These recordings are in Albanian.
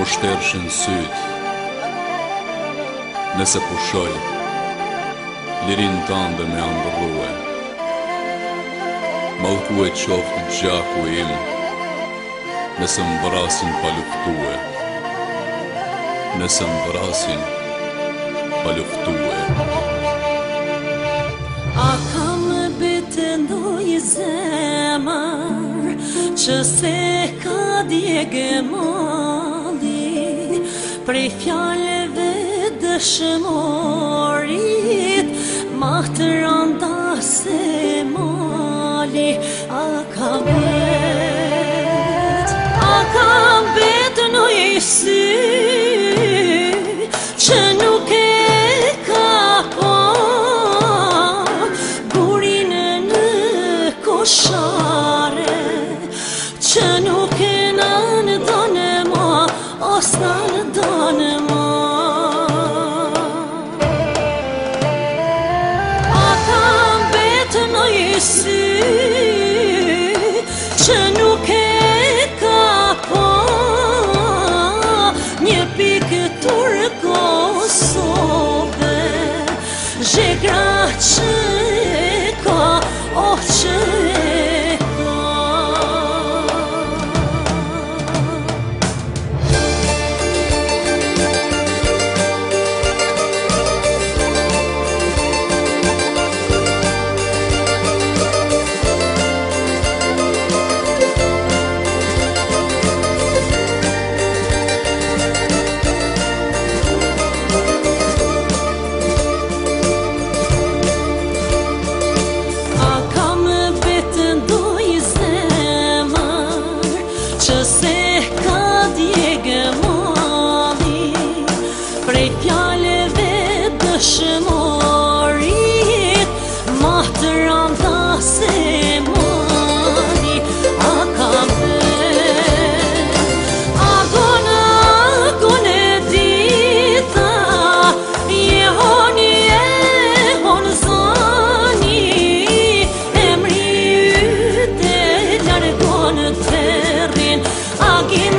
shterëshin syt, nëse pushoj, lirin tënde me andërrue. Mallku e qoftë gjaku im, nëse më vrasin pa luftue. Nëse më vrasin pa luftue. A kam bitë ndoj zemër që se ka djegë mali prej fjallëve dëshmorit ma të randa se mali. A kam bitë ndoj sy që nuk e ka pa koshare, që nuk e në done ma, os në done ma. A kam betë në jesi, që nuk e ka pa, një pikë turë Kosove, zhegra që ka, oh që prej fjallëve dëshmorit ma të randa se mali. A kam bet, a gone dita, jehoni zani, emri yte largon terrin, agim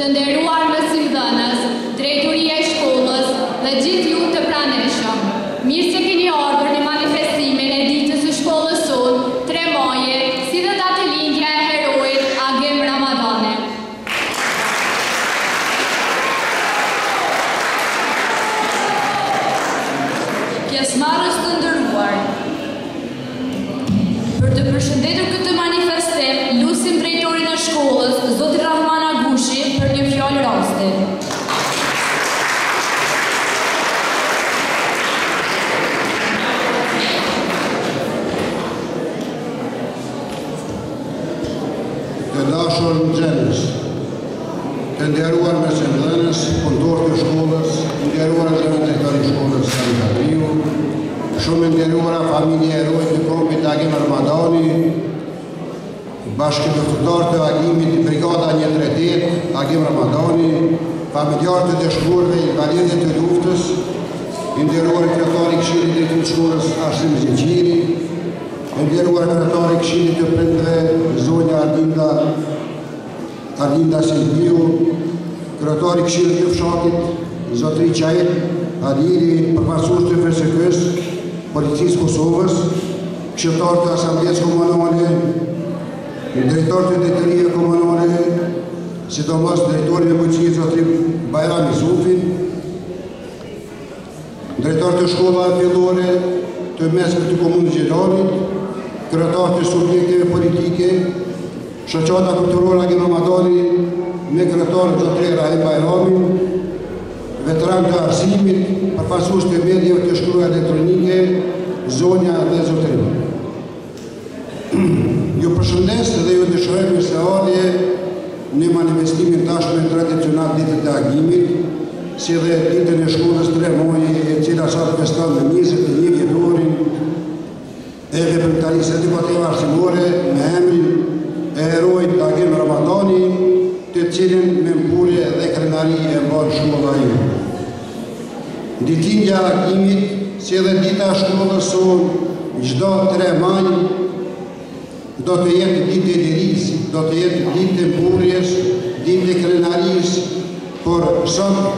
Të nderuar mësimdhënës, drejtoria e shkollës dhe gjithë ju të pranishëm, mirë se keni ardhur në manifestimin e ditës së shkollës sonë, 3 maje, si dhe datëlindja e heroit Agim Ramadani. Pjesëmarrës të nderuar, për të përshëndetur këtë manifestim, lutim drejtorin e shkollës, Zotin Rahman Agushi, për një fjalë raste. Të dashur nxënës, të nderuar mësimdhënës, punëtorë të shkollës, të nderuar drejtori i shkollës Sanitariu, shumë nderuara familje e herojit të kombit Agim Ramadani, bashkëpunëtor të Agimit, Brigada 138, Agim Ramadani, familjarë të dëshmorëve, invalidët të luftës, nderuar kryetari i Këshillit të shkollës Arsim Zjeqiri, nderuar kryetari i Këshillit të prindërve zonja Arlinda Silviu, kryetari i Këshillit të fshatit, Zotri Qajt, Adiri, përfaqësues të FSK-s, Policisë Kosovës, këshilltar të Asamblesë Komunale, drejtor të drejtorie komunale, sidomos drejtori i policisë Zotri Bajram Yusufin, drejtor të shkollave fillore të mesme të komunës Gjelanit, kryetar të subjekteve politike, shoqata kulturore Agim Ramadani me kryetar Zotri Rahim Bajramin, veteran të arsimit, përfaqësues të mediave të shkruar elektronike, zonja dhe zotëri. Ju përshëndes dhe ju dëshiroj mirëseardhje në manifestimin tashmë tradicional ditët e Agimit, si dhe ditën e shkollës 3 maje, e cila sot feston me 21 vjetorin e veprimtarisë edukative arsimore me emrin e heroit Agim Ramadani, të cilin me mpurje dhe krenari e mban shkolla ju. Ditëlindja e Agimit, si dhe dita e shkollës sonë, çdo 3 maj, do të jetë ditë e lirisë, do të jetë ditë e mpurjes, ditë e krenarisë, por sot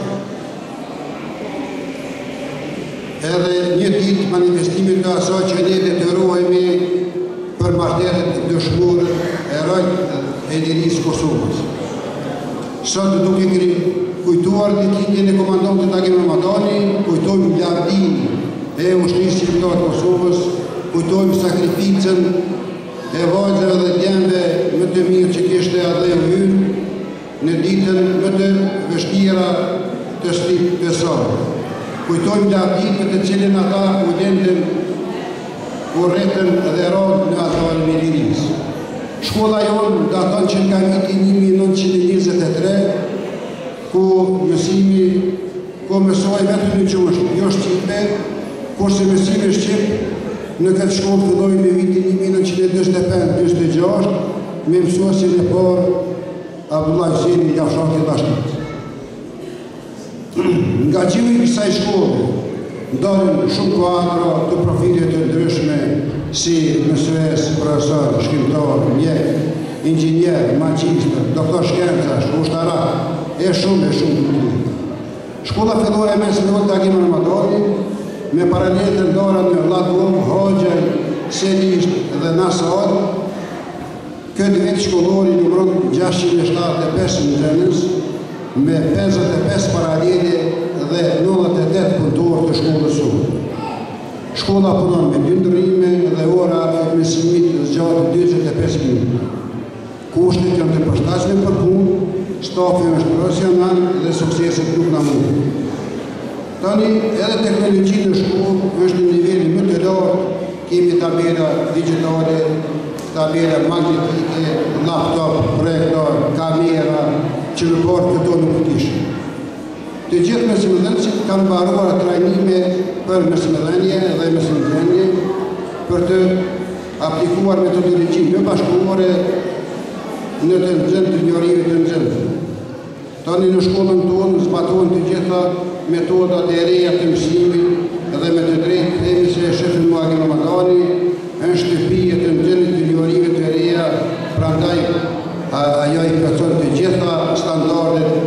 edhe një ditë manifestimit të asaj që ne detyrohemi për martyrët dëshmorë e rojtë e lirisë Kosovës. Sot duke kujtuar ditëlindjen e komandantit Agim Ramadani, kujtojmë largimin e ushtrisë shqiptare të Kosovës, kujtojmë sakrificën e vajzave dhe djemve më të mirë që kishte atë hyrë në ditën më të vështira të saj. Kujtojmë largimin të cilin ata u lëndën urrëtën dhe radhën në altarin e lirisë. Shkolla jonë daton që nga viti 1923, ku mësoj vetëm në gjuhë jo shqipe, kurse mësimi shqip në këtë shkollë filloi në vitin 1945-46 me mësuesin e parë Abdullah Huseni nga fshati Dashkit. Nga gjimi i kësaj shkolle ndodhen shumë kuadra të profile të ndryshme si mësues, profesor, shkrimtar, mjek, inxhinier, magjistër, doktor shkencash, ushtarak, e shumë Shkolla fillore e mesme të Agim Ramadani me paralel të ndara në Vladov, Hoxhaj, Selisht dhe Nasar. Këtë vit shkollori numëron 675 nxënës me 55 paralele dhe 98 punëtorë të shkollës sonë. Shkolla punon me 2 ndryrime dhe ora e mësimit zgjatet 45 minuta. Kushtet janë të përshtatshme për punë, stafi është profesional dhe sukseset nuk na mund. Tani edhe teknologji në shkollë është në nivelin më të lartë, kemi tabela digjitale, tabela magnetike, laptop, projektor, kamera, që në parë këto nuk kishin. Të gjithë mësimdhënësit kanë mbaruar trajnime për mësimdhënie dhe mësimdhënie për të aplikuar metodologji më bashkëkohore në të nxënët të njeriut të nxënësve. Tani në shkollën tonë zbatohen të gjitha metodat e reja të mësimit dhe me të drejtë themi se shefin Agim Ramadani është shtëpia të nxënit të njeriut të reja, prandaj ajo i plotson të gjitha standardet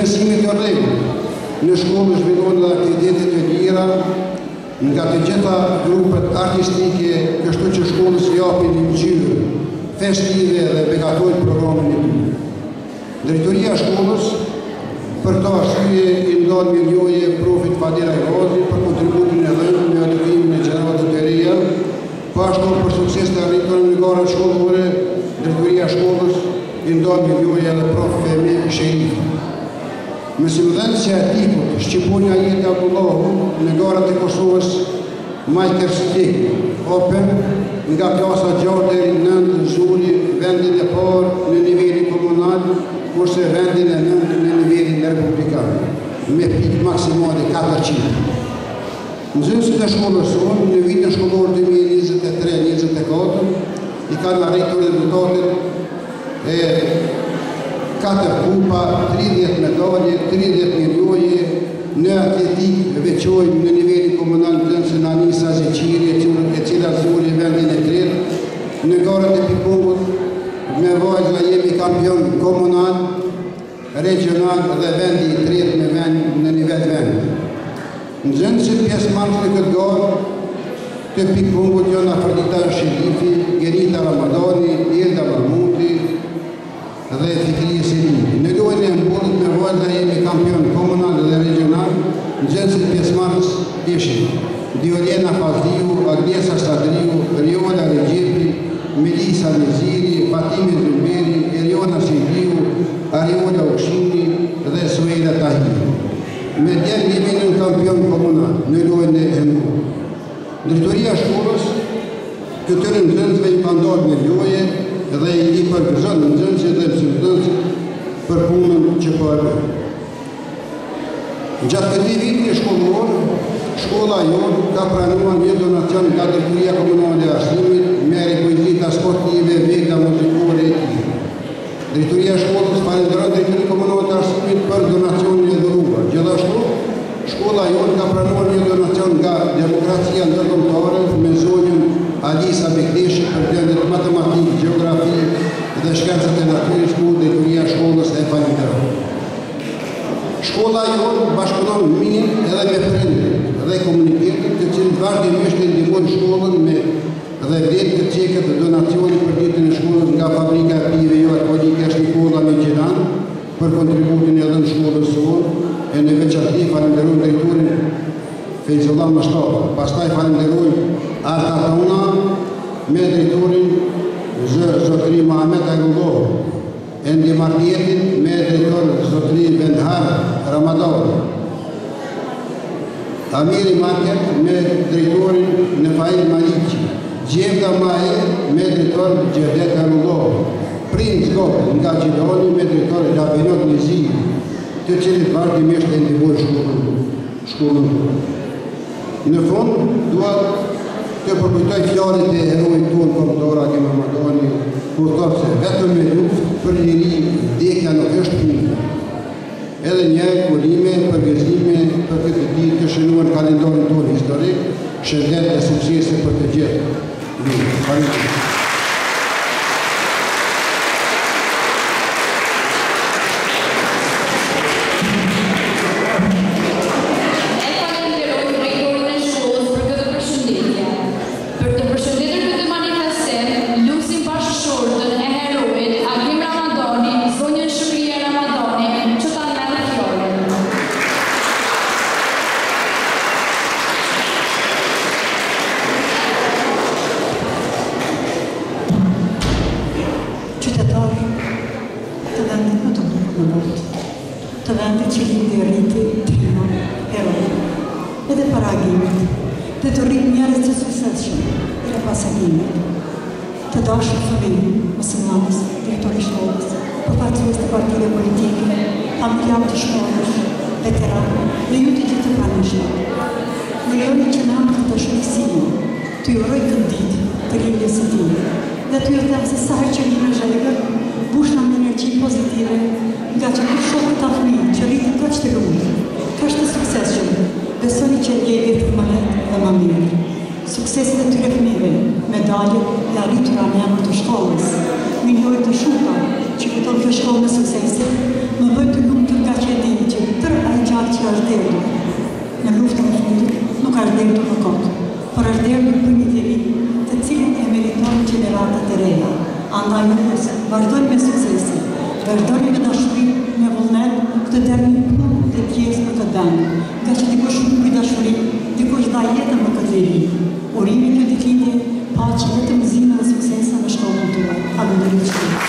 mësimit të rregull. Në shkollë zhvillohen dhe aktivitetet e tjera nga të gjitha grupet artistike, kështu që shkollës japin ngjyrë festive dhe begatojnë programin e tyre. Drejtoria e shkollës për këtë arsye i ndon milioje profit Fadila Ivazi për kontributin e dhënë në edukimin e gjenerave të reja, po ashtu për sukses të arritur në gara shkollore, drejtoria e shkollës i ndon milioje edhe prof Fehmi Sherifi. Mësimdhënësi e tiput Shqiponja Jeti Abdullahu në garat e Kosovës Majker Stik, Open, nga klasa 6 deri në 9 zuri vendin e parë në nivelin komunal, kurse vendin e 9 në nivelin republikan, me pikë maksimale 400. Nxënësit e shkollës sonë në vitin shkollor 2023-2024 i kanë arritur rezultatet e 4 kupa, 30 medalje, 30 milioje, në atletik veçojmë në nivelin komunal nxënëse Anisa Zeqiri, e cila zuri vendin e 3, në garat e pingpongut me vajzla jemi kampion komunal, regional dhe vendi i 3 me vend në nivel vend. Nxënësit pjesëmarrës në këtë garë të pingpongut janë Afrodita Sherifi, Genita Ramadani, Elda Mahmuti dhe Fikri Selimi. Në lojën e mbullit me vajzla jemi kampion komunal dhe regional, nxënësit pjesëmarrës ishin Diolena Fazliu, Agnesa Sadriu, Riola Regjepi, Melisa Neziri, Fatime Zumberi, Eriona Sibiu, Ariola Ukshini dhe Suela Tahiri. Me djerë nivelin kampion komunal në lojën e mbullit. Drejtoria e shkollës këtyre nxënësve i ka ndarë në loje dhe i përgëzon nxënësit dhe mësimdhënësit për punën që po e bën. Gjatë këtij viti shkollor, shkolla jonë ka pranuar një donacion nga Drejtoria Komunale e Arsimit me rekvizita sportive, vega muzikore e tjera. Drejtoria e shkollës falenderon Drejtorinë Komunale të Arsimit për donacionin e dhuruar. Gjithashtu, shkolla jonë ka pranuar një donacion nga Demokracia Ndërkombëtare me zonjën Alisa Bekdeshi për blendet matematik, gjeografi dhe shkencët e natyrës, ku Drejtoria e shkollës e falenderon. Shkolla jonë bashkëpunon mirë edhe me prindërit dhe komunitetin, të cilët vazhdimisht e ndihmojnë shkollën me dhe vletë të çeket të donacionit për ditën e shkollës nga fabrika e pijeve jo alkoolike Nikola Megjilan për kontributin e dhënë shkollës sonë, e në veçantë falenderojmë drejtorin Feyzullah Mustafa. Pastaj falenderojmë Arta Tauna me drejtorin Zotri Muhamet Aylullah, e ndihmarrjetin me drejtor Zotri Vendhar Ramadan, Amiri Market me drejtorin Nefail Maliqi, Gjevda Maje me drejtor Gjevdet Aylullah, Princ Gopë nga Gjidoni me drejtor Labinot Niziri, të cilët vazhdimisht e ndihmojnë shkollën. Në fund, dua të përkujtoj fjalët e herojit tonë kombëtar Agi Mamadani, kur thotë se vetëm me luftë për liri vdekja nuk është punë. Edhe një urime, përgëzime për këtë ditë të shënuar kalendarin tonë historik, shëndet e suksese për të gjithë. Faleminderit. Që këto të shkollë me suksese, më bëjt të lumë të nga që e që është derdur në luftën e fundit nuk është derdur në kot, por është derdur për një njeri të cilin e meriton gjeneratat e reja. Andaj njerëz, vazhdoni me suksese, vazhdoni me dashuri, me vullnet, këtë dermin punë të tjesë për këtë vend. Nga që dikush nuk bëj dashuri, dikush dha jetën për këtë veri. Urimi një ditëlindje, paqe, vetëm gëzime dhe suksese në shkollën tuaj. Faleminderit shumë.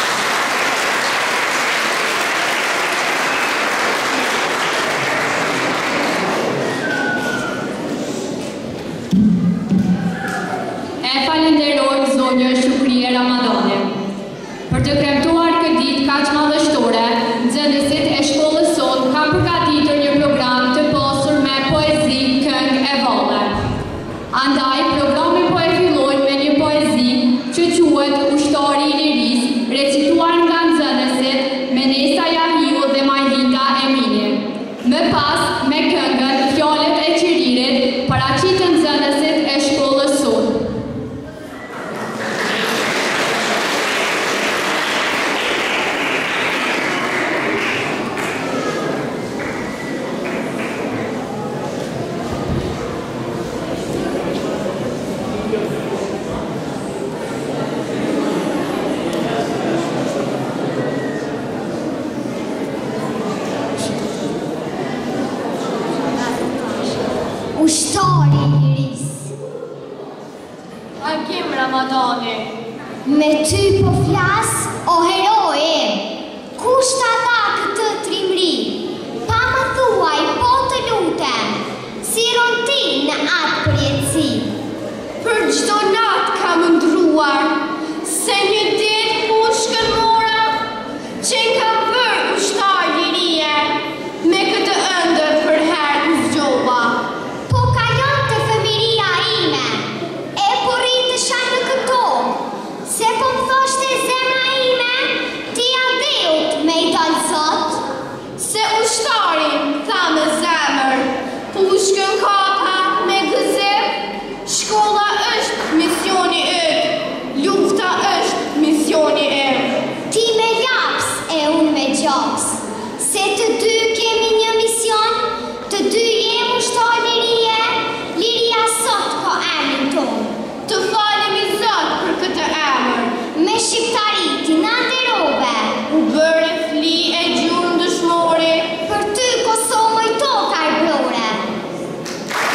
Falenderoj zonjë Shukrie Ramadani. Për të kremtuar këtë ditë kaq madhështore, nxënësit e shkollës sonë kanë përgatitur një program të pasur me poezi, këngë e valle. Andaj, programi po e fillojnë me një poezi që quhet Ushtari i Lirisë, recituar nga nxënësit Menesa Jahiu dhe Majlika Emini. Më pas, me këngën Fjalët e Qiririt, paraqiten nxënësit e shkollës sonë. Ushtari i Lirisë. Agim Ramadani. Me ty po flas, o heroje, kush ta tha këtë trimri? Pa më thuaj, po të lutem, si ron ti në atë përjetësi. Për çdo natë kam ndruar, se një ditë pushkën mora, që kam bërë ushtar lirie, me këtë ëndër për herë u zgjova. Po kalon të fëmiria ime, e po rritë shanë në këto, se po më thoshte zemra ime, ti adeut me i dalë sot. Se ushtari, tha me zemër, pushkën kapa me gëzim, shkolla është misioni yt, lufta është misioni im. Ti me laps e unë me gjoks, se të dy kemi një mision, të dy jem ushtar lirie, liria sot ka emrin tonë. Të falemi Zot për këtë emër, Me shqiptari ti na nderove, u bëre fli e gjurmë dëshmore, për ty Kosovë i toka e blore.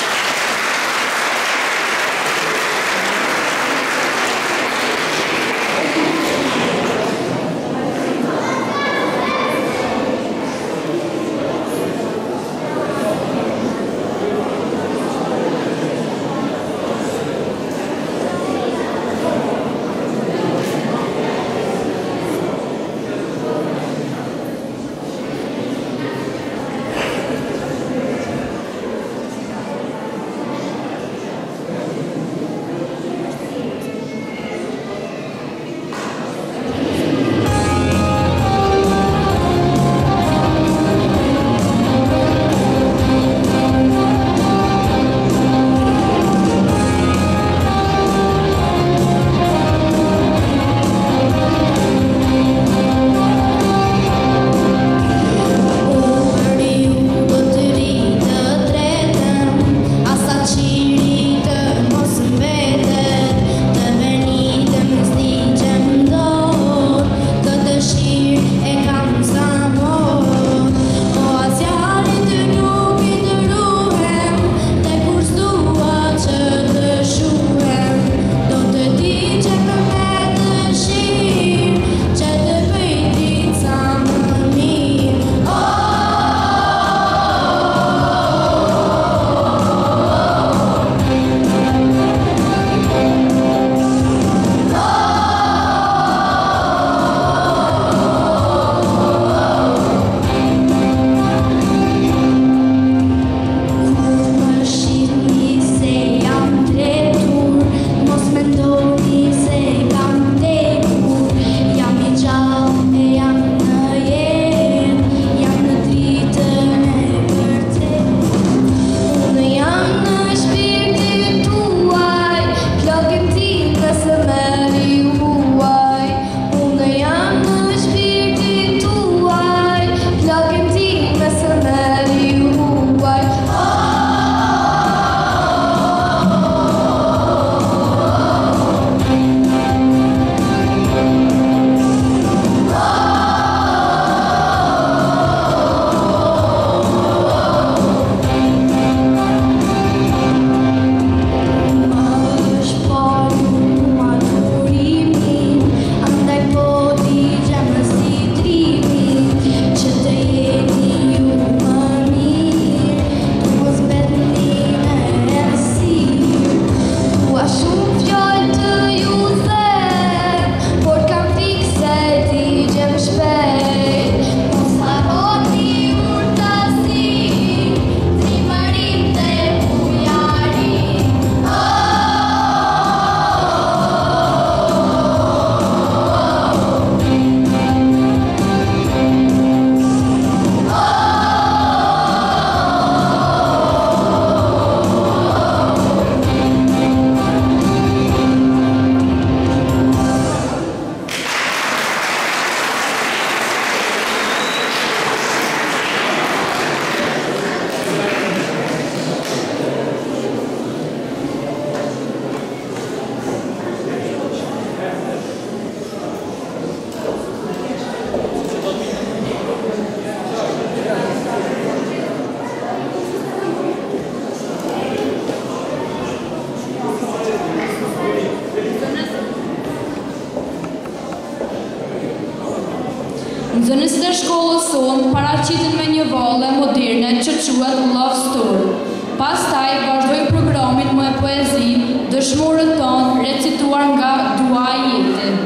paraqiten me një vallë moderne që quhet Love Story. Pastaj vazhdoi programin me poezi, dëshmorët tonë recituar nga Dua e Jetës.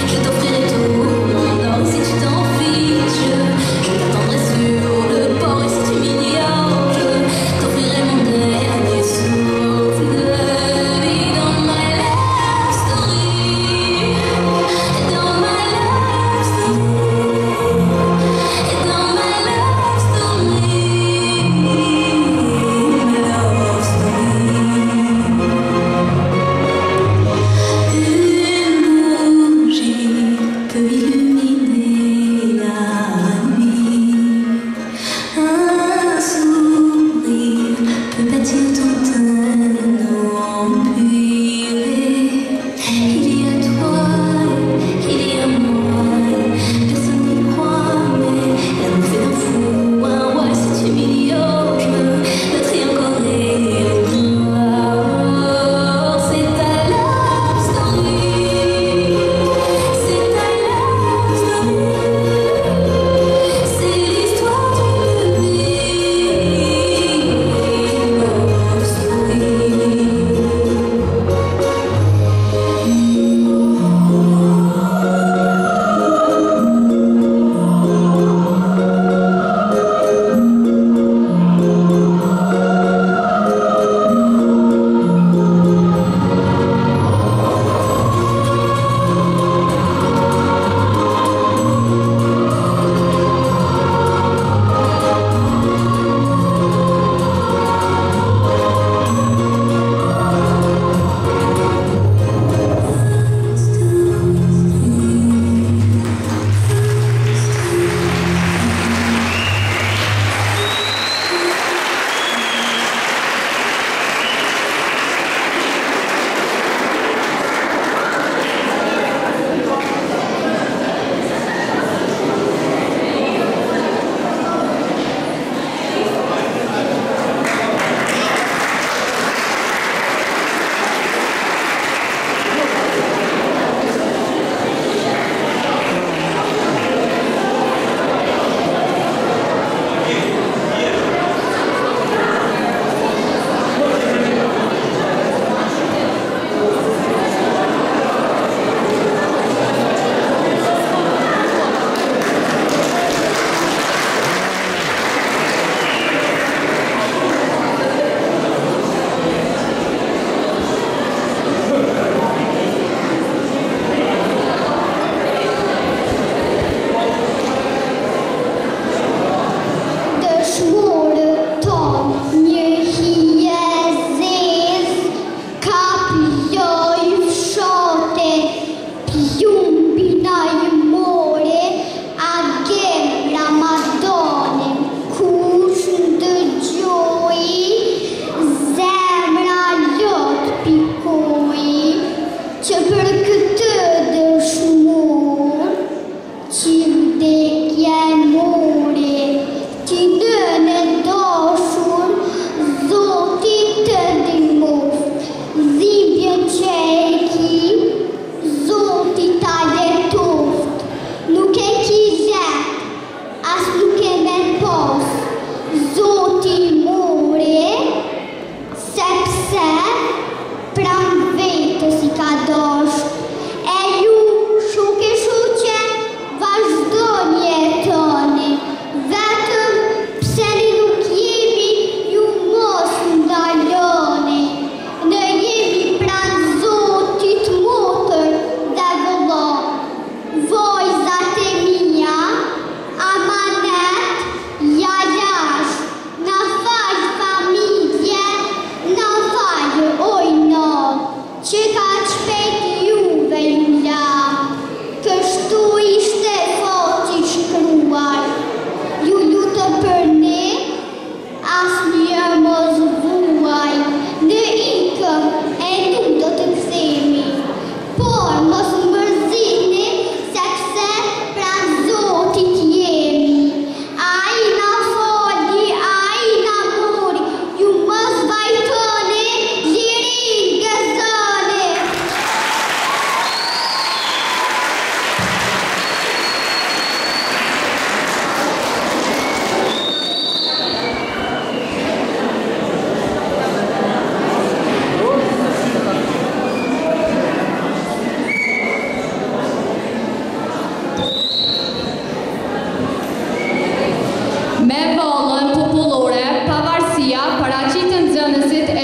Sur le port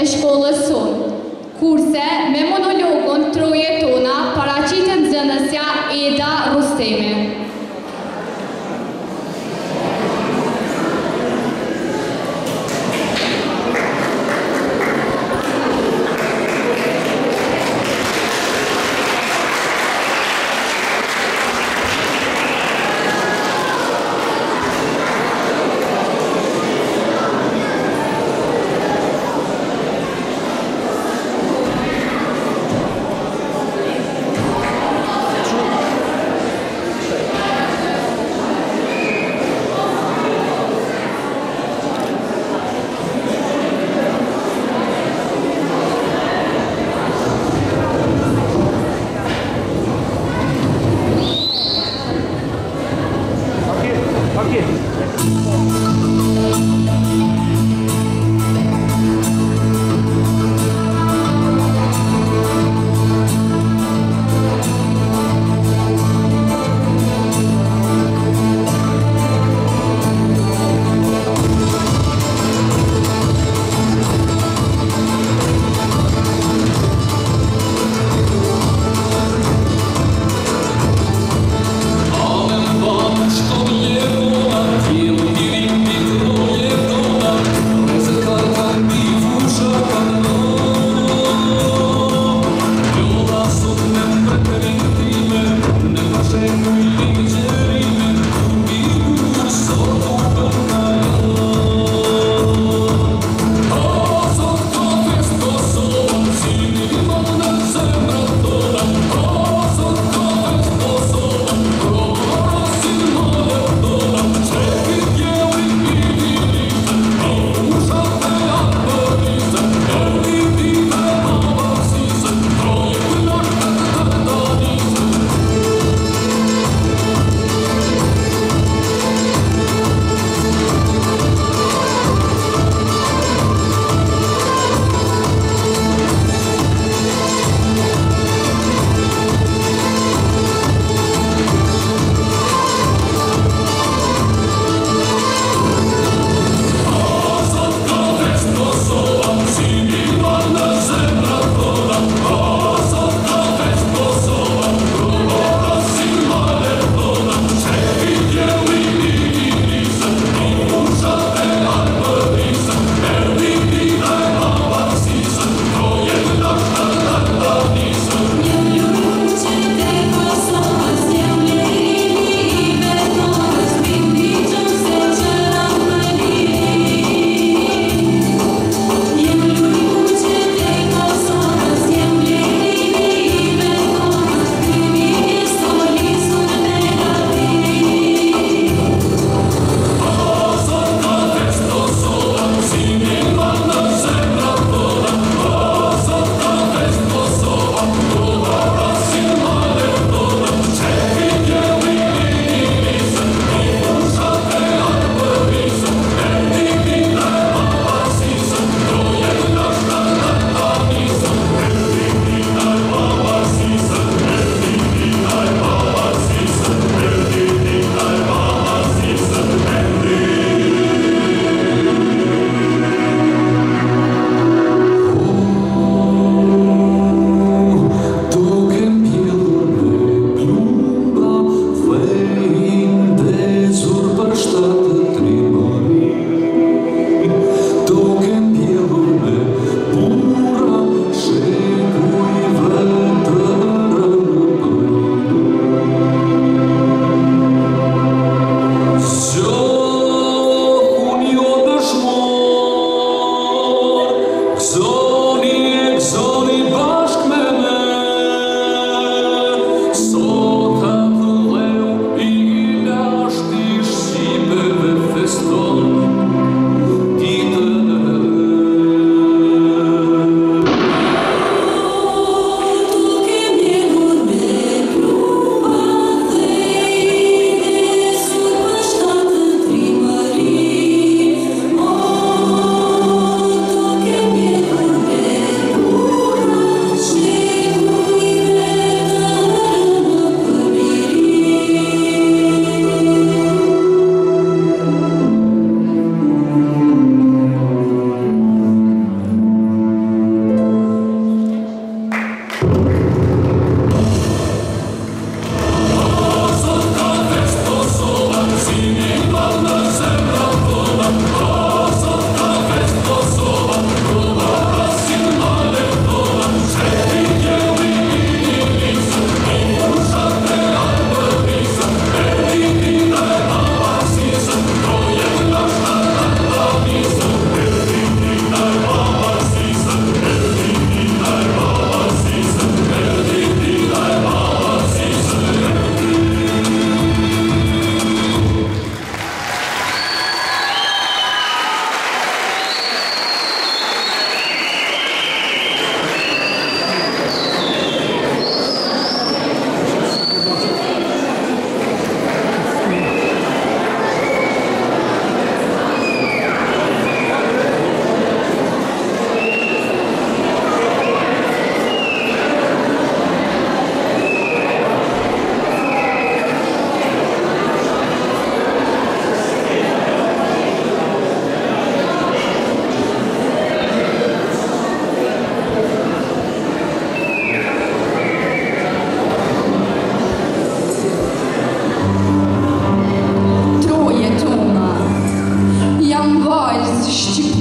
e shkollës sonë. Kurse me monologun troje tona paraqitën nxënësja Eda Rustemi. Amen, Baba,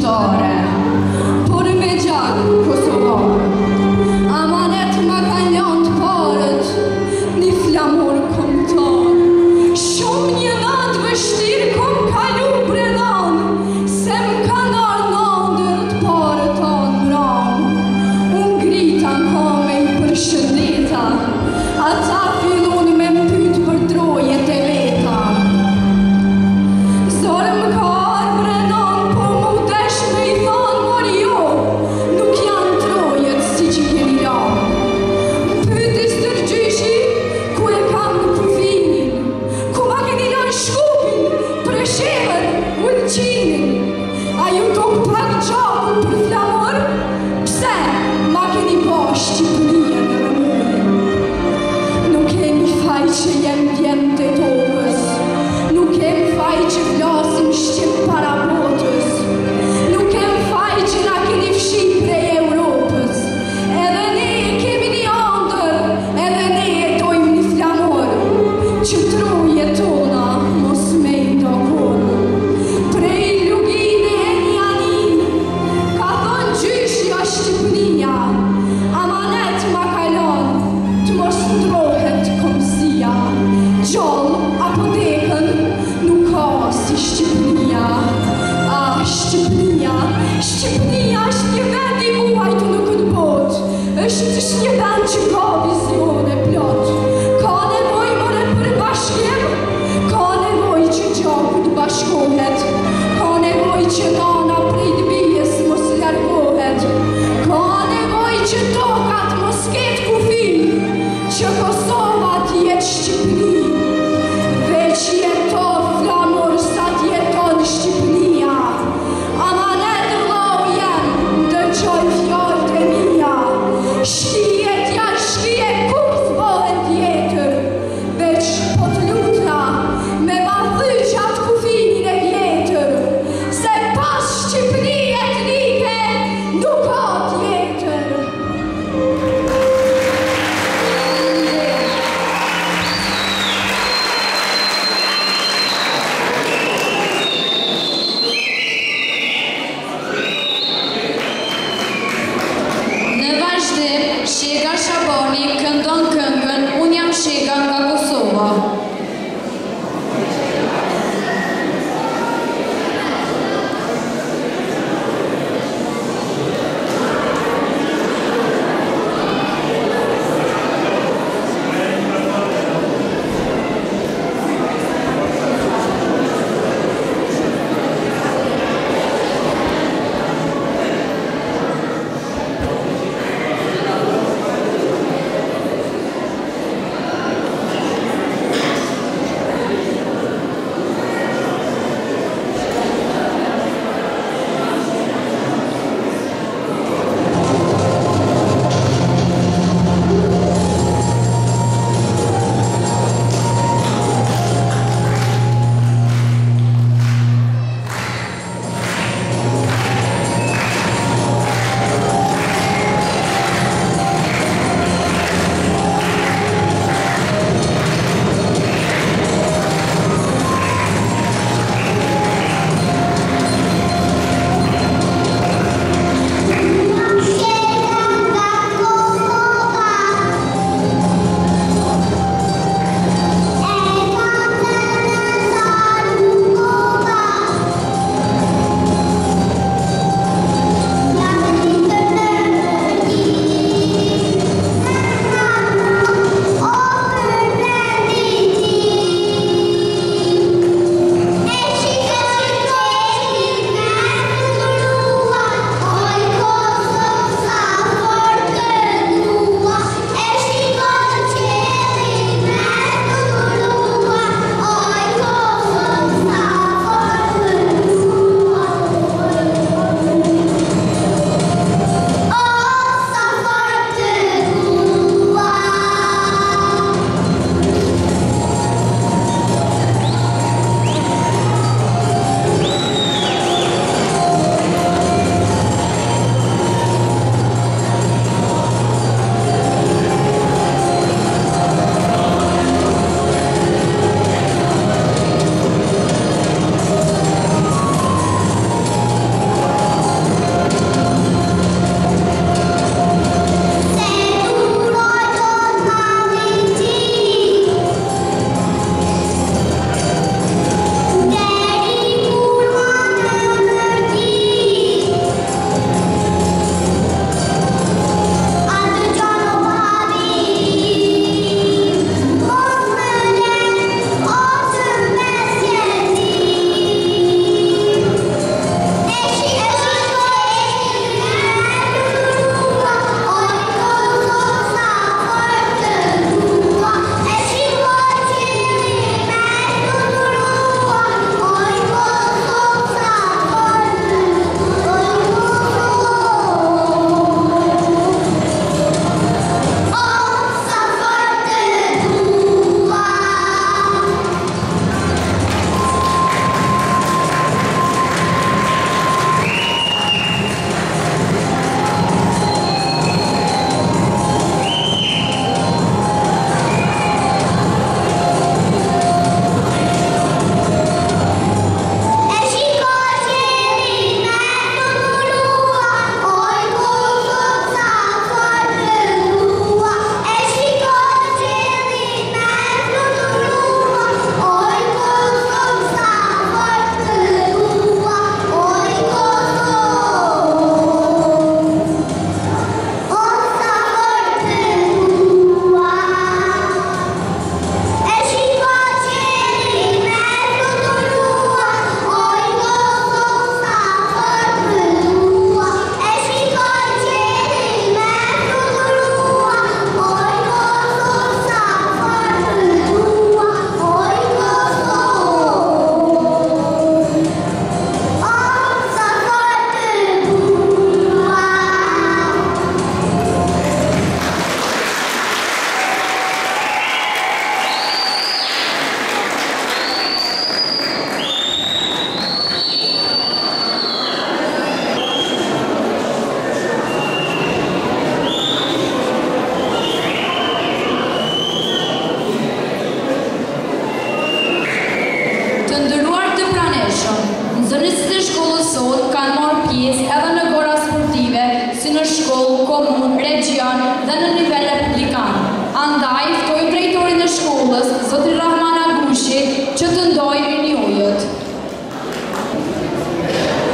shqiptare, por me gjak kosovar. Amanet ma ka lënë të parët, një flamur kombëtar. Shumë një natë vështirë kom kalu bredan, se m'ka ndarë ndër të parët tanë mram. Unë grita n'kome I përshëndeta, ata fillon me m'pyt për drojet e veta. Zorë m'ka arë bredan, po mu desh me I thonë mor jo, nuk janë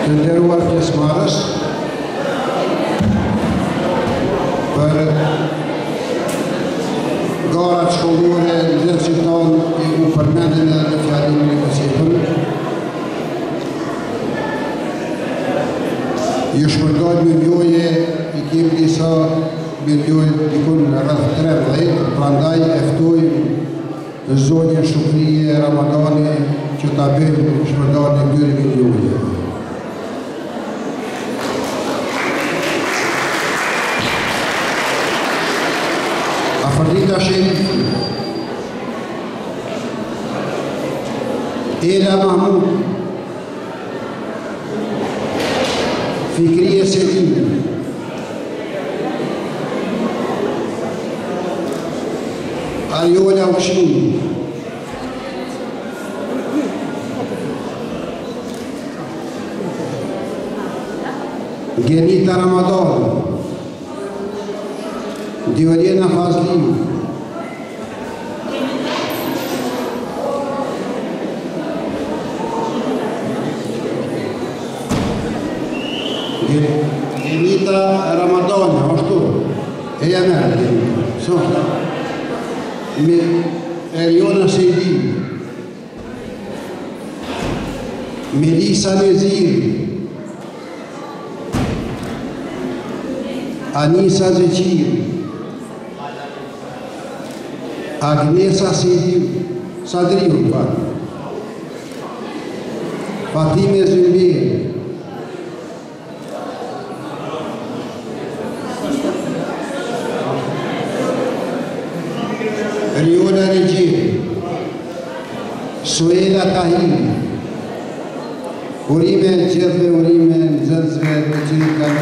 Të nderuar pjesëmarrës, për garat shkollore nxënësit tonë u përmendën edhe në fjalimin e kësipër. Ju shpërndojnë me mjoje, i kemi disa me mjoje dikun rrëth 13, prandaj eftoj zonjën Shukrije Ramadani që ta bëjnë shpërndojnë e këtyre me mjoje. Aferdita Sherif, Ela Mahmud, Fikriye Selim, Ariola Uçin, Genita Ramadan, Divalena Fazli, Genita Ramadani, ashtu, eja merë Genita, Eriona Sejdi, Melisa Nezir, Anisa Zeqir, Agnesa Sadriu, Fatime Zülbir, Riola Regir, Suela Tahir, urime gjithve, urime nxënësve të cilët kanë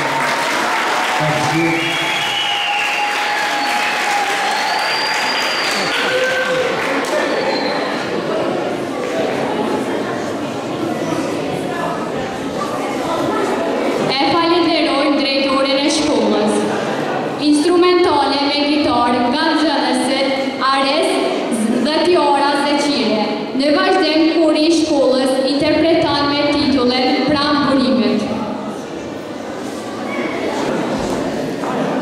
falenderojmë drejtorin e shkollës, instrumentale me gitar nga nxënësit Ares dhe Tiara Zeqire. Në vazhdim kori i shkollës interpreton me titullin Pranë burimit.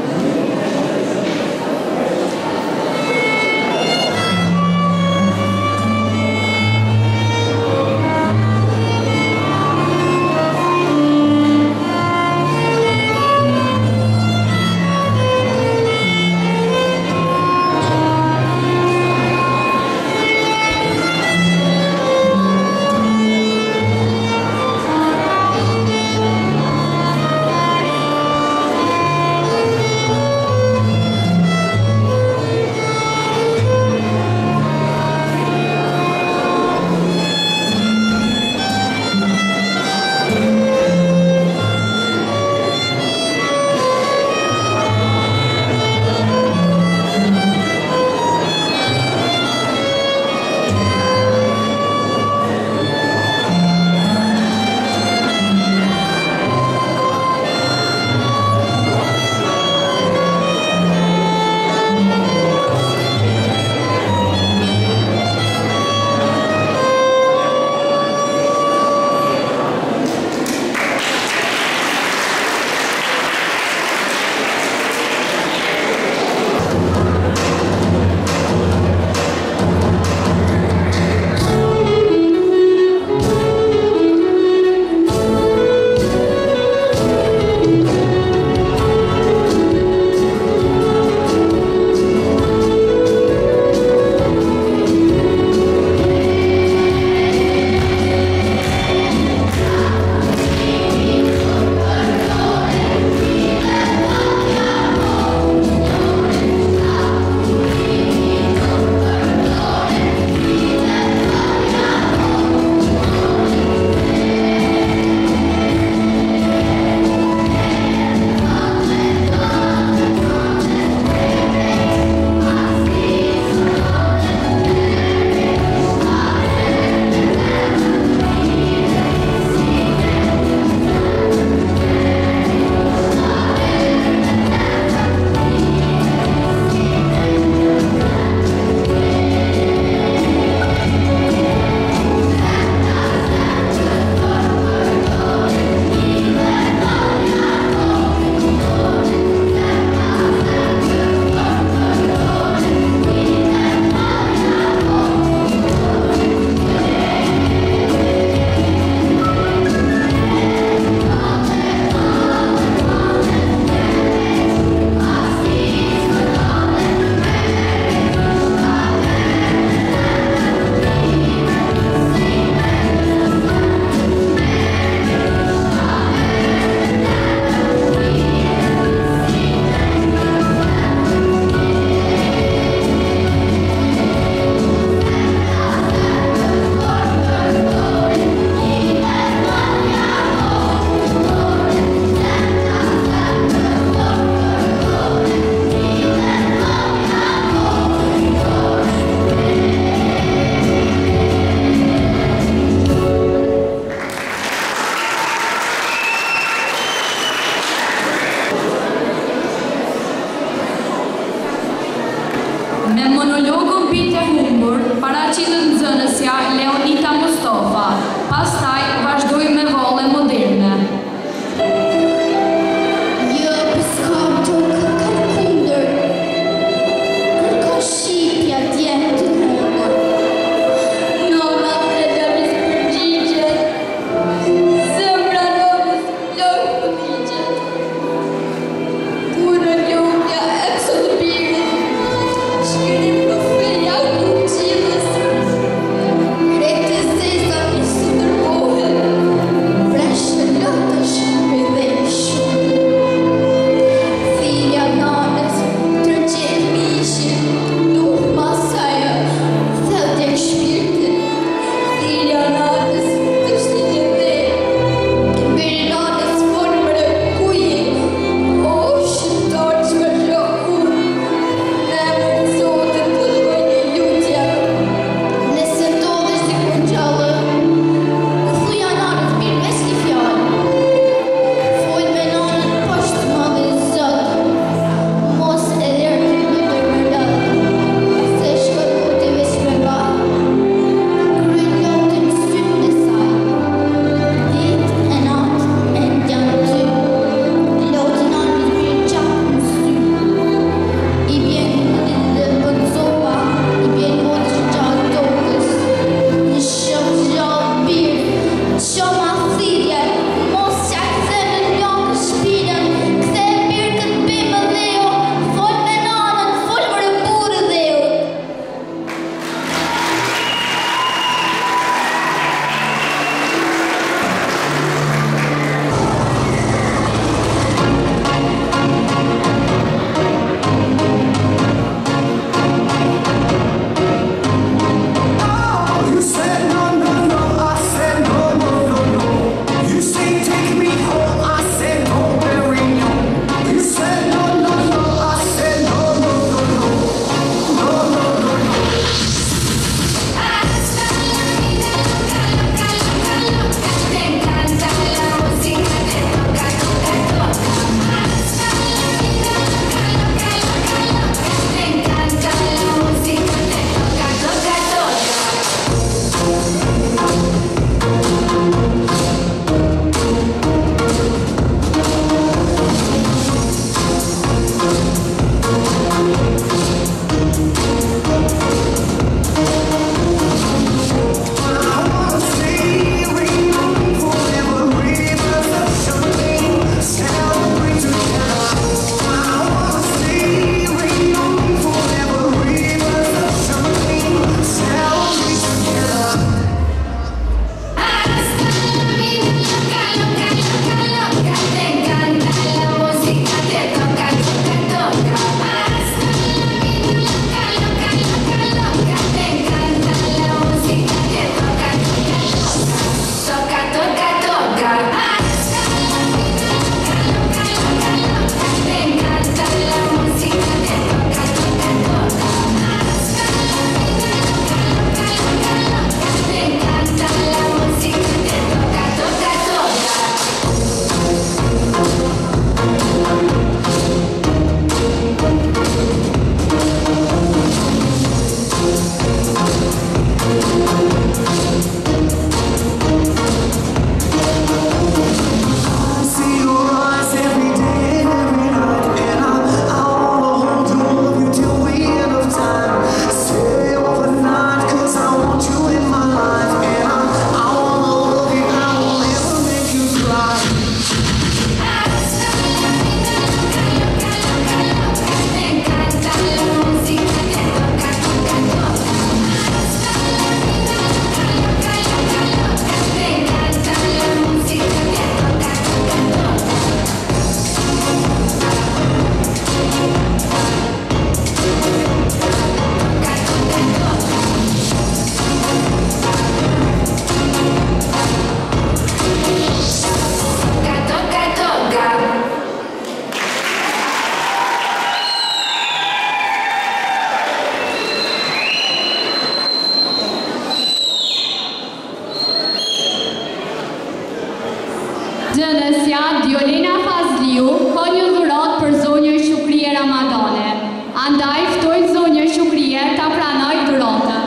Dënësja Diolena Fazliu ka një dhuratë për zonjën Shukrije Ramadane. Andaj ftoj zonjën Shukrije ta pranoj dhuratën.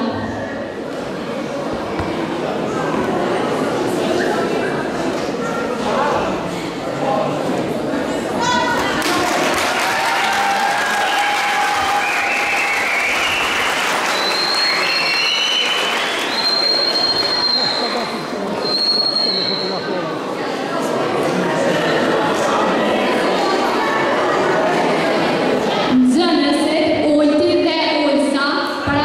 Para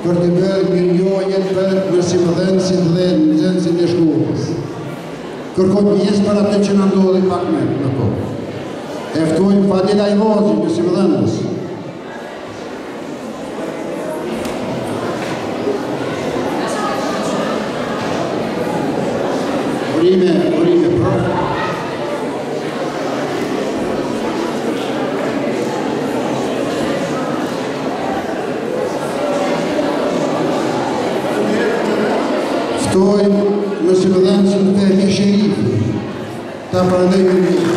për të bërë mirënjohjen për mësimdhënësit dhe nxënësit e shkollës. Kërkoj pjesë për atë që në ndodhi pak më në kohë. E ftojmë Fadila Ivozi, mësimdhënës. Urime, prof. Ftojmë mësimdhënësin Fehmi Sherifi, ta përndajmë një.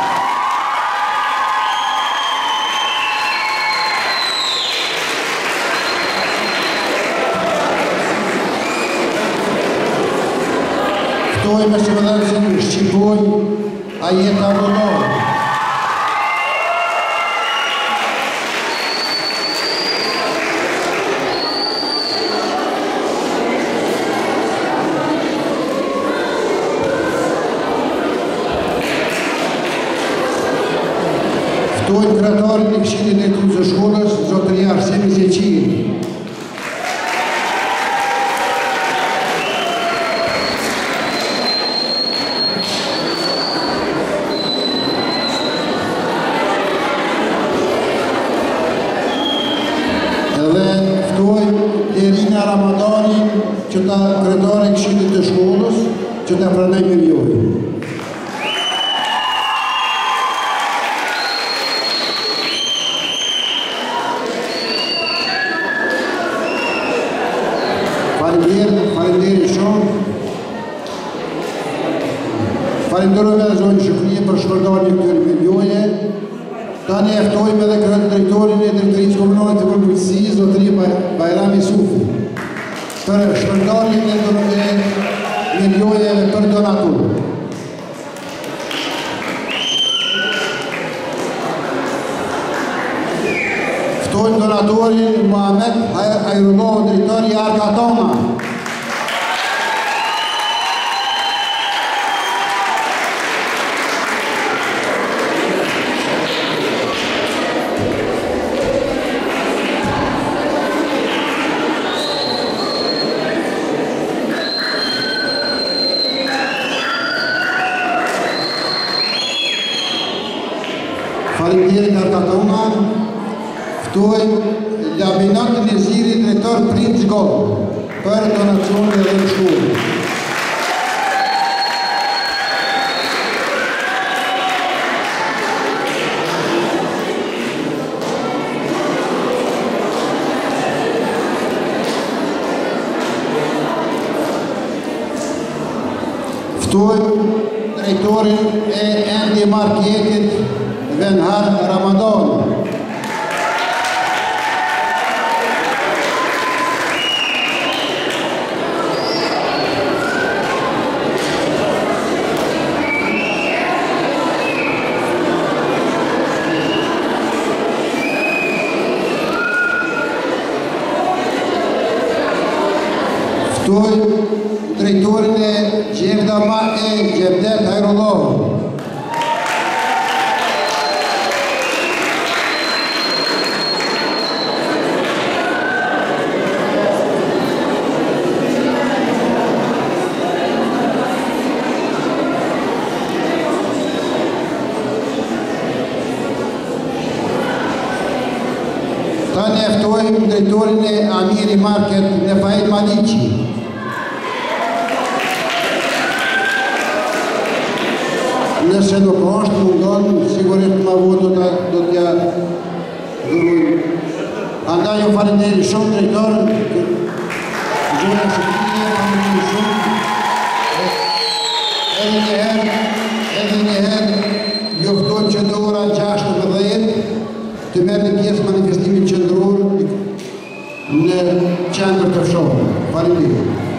Ftojmë mësimdhënësin Shqipoj Ajeta Rodor. Ftojmë kryetarin e Këshillit Drejtues së shkollës, zotëria Arseni Zeqiri. Irina Ramadanin, që ta kryetare e Këshillit të shkollës, që ta pranoj mirënjohjen. Faleminderit shumë. Falenderojmë edhe zonjën Shqipëri për shpërndarjen e këtyre mirënjohjeve. Tani e ftojmë edhe drejtorin e drejtorisë komunale të përmbajtësisë, zotëri Bajrami Sufi, për shpërndarjen e mirënjohjeve për donatur. Ftojmë donatorin Muhamet Hajrullah, drejtori i Arkatona. Faleminderit Arkatona. Ftojmë Labinat Neziri, drejtor Princ Gol, për donacionin e shkollës. Ftojmë drejtorin e endi marketit Venhar Ramadan. Ftojmë drejtorin e Gjevdet Hajrullah. Tani e ftojmë drejtorin e Amiri Market Nefail Maliqi. Nëse nuk është mungon, sigurisht ma votë do t'ja dhurujnë. Andaj ju falenderoj shumë drejtorën, Gjuna Shqipëria, falenderoj shumë. Edhe njëherë, ju ftojmë që në ora 16 të merrni pjesë manifestimin qendror në qendër të fshehtë. Faleminderit.